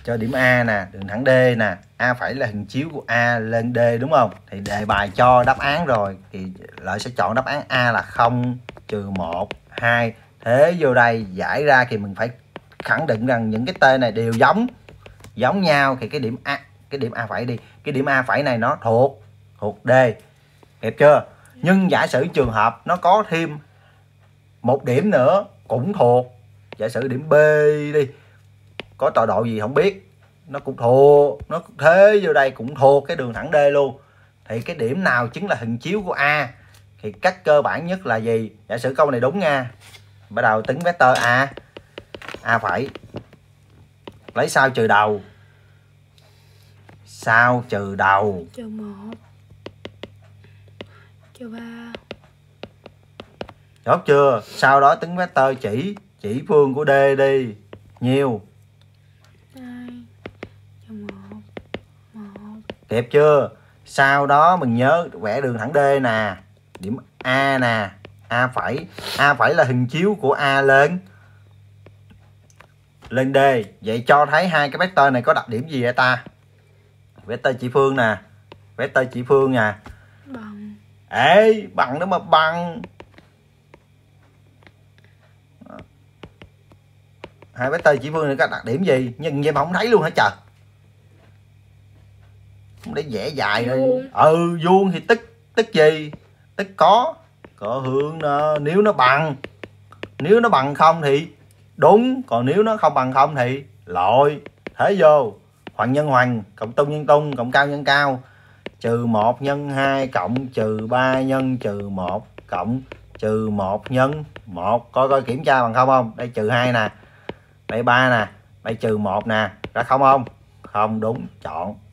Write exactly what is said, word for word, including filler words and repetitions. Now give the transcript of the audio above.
cho điểm A nè, đường thẳng D nè, A phẩy là hình chiếu của A lên D đúng không? Thì đề bài cho đáp án rồi thì Lợi sẽ chọn đáp án A là không, trừ một, hai. Thế vô đây giải ra thì mình phải khẳng định rằng những cái tên này đều giống giống nhau thì cái điểm A, cái điểm A phẩy đi, cái điểm A phẩy này nó thuộc thuộc D. Hiểu chưa? Nhưng giả sử trường hợp nó có thêm một điểm nữa cũng thuộc, giả sử điểm B đi, có tọa độ gì không biết, nó cũng thuộc, nó thế vô đây cũng thuộc cái đường thẳng D luôn. Thì cái điểm nào chính là hình chiếu của A? Thì cách cơ bản nhất là gì? Giả sử câu này đúng nha, bắt đầu tính vector A, A phẩy, lấy sao trừ đầu, sao trừ đầu, trừ một, trừ ba. Chốt chưa? Sau đó tính vector chỉ chỉ phương của D đi, nhiêu? hai, trừ một, một. Kịp chưa? Sau đó mình nhớ vẽ đường thẳng D nè, điểm A nè, A phẩy, A phẩy là hình chiếu của A lên lên D. Vậy cho thấy hai cái vector này có đặc điểm gì vậy ta? Vector chỉ phương nè, vector chỉ phương nè. Bằng. Ê, bằng nữa mà bằng. Hai vector chỉ phương này có đặc điểm gì? Nhưng vậy mà không thấy luôn hả trời? Không để vẽ dài rồi. Ừ, vuông thì tức tức gì? Tức có có hướng nó, nếu nó bằng, nếu nó bằng không thì đúng, còn nếu nó không bằng không thì lỗi. Thế vô hoằng nhân hoằng, cộng tung nhân tung, cộng cao nhân cao, trừ một nhân hai cộng trừ ba nhân trừ một cộng trừ một nhân một. Coi coi kiểm tra bằng không không? Đây trừ hai nè, đây ba nè, đây trừ một nè, ra không không? Không đúng, chọn.